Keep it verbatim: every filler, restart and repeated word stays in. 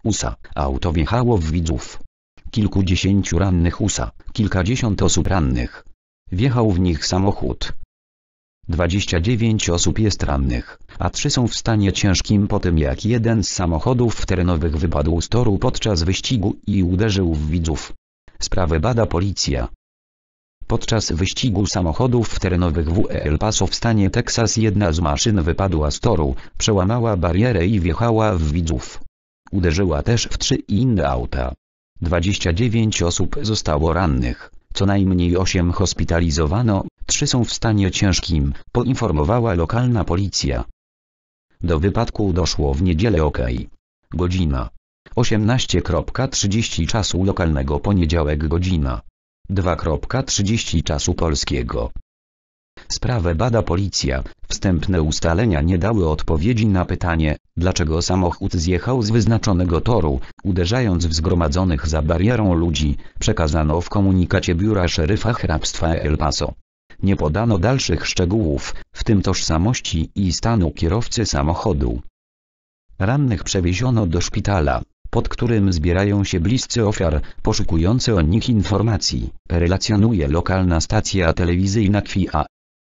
U S A. Auto wjechało w widzów. Kilkudziesięciu rannych U S A. Kilkadziesiąt osób rannych. Wjechał w nich samochód. dwadzieścia dziewięć osób jest rannych, a trzy są w stanie ciężkim po tym, jak jeden z samochodów terenowych wypadł z toru podczas wyścigu i uderzył w widzów. Sprawę bada policja. Podczas wyścigu samochodów terenowych w El Paso w stanie Teksas jedna z maszyn wypadła z toru, przełamała barierę i wjechała w widzów. Uderzyła też w trzy inne auta. dwadzieścia dziewięć osób zostało rannych, co najmniej osiem hospitalizowano, trzy są w stanie ciężkim, poinformowała lokalna policja. Do wypadku doszło w niedzielę ok. Godzina osiemnaście trzydzieści czasu lokalnego, poniedziałek godzina dwa trzydzieści czasu polskiego. Sprawę bada policja. Wstępne ustalenia nie dały odpowiedzi na pytanie, dlaczego samochód zjechał z wyznaczonego toru, uderzając w zgromadzonych za barierą ludzi, przekazano w komunikacie biura szeryfa hrabstwa El Paso. Nie podano dalszych szczegółów, w tym tożsamości i stanu kierowcy samochodu. Rannych przewieziono do szpitala, pod którym zbierają się bliscy ofiar, poszukujący o nich informacji, relacjonuje lokalna stacja telewizyjna Q I A.